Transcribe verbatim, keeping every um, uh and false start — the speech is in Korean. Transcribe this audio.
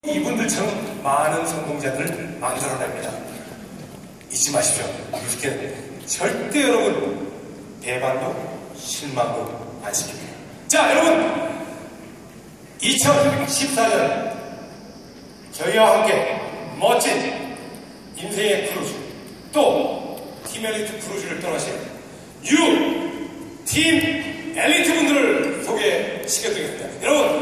이분들처럼 많은 성공자들을 만들어냅니다. 잊지 마십시오. 이렇게 절대 여러분 배반도 실망도 안 시킵니다. 자, 여러분 이천십사 년 저희와 함께 멋진 인생의 크루즈 또 팀 엘리트 크루즈를 떠나신 뉴 팀 엘리트 분들을 소개시켜드리겠습니다. 여러분